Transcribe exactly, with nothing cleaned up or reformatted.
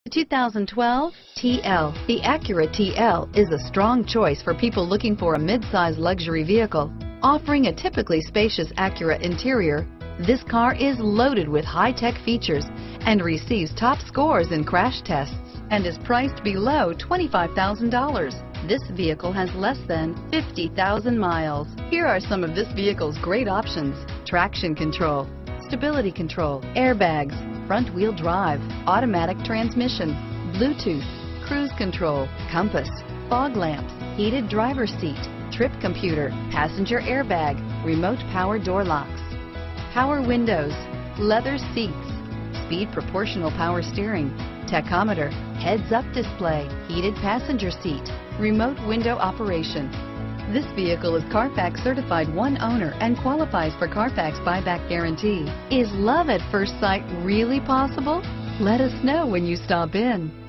two thousand twelve T L. The Acura T L is a strong choice for people looking for a mid-size luxury vehicle. Offering a typically spacious Acura interior, this car is loaded with high-tech features and receives top scores in crash tests and is priced below twenty-five thousand dollars. This vehicle has less than fifty thousand miles. Here are some of this vehicle's great options: traction control, stability control, airbags, front-wheel drive, automatic transmission, Bluetooth, cruise control, compass, fog lamps, heated driver's seat, trip computer, passenger airbag, remote power door locks, power windows, leather seats, speed proportional power steering, tachometer, heads-up display, heated passenger seat, remote window operation. This vehicle is Carfax certified one owner and qualifies for Carfax buyback guarantee. Is love at first sight really possible? Let us know when you stop in.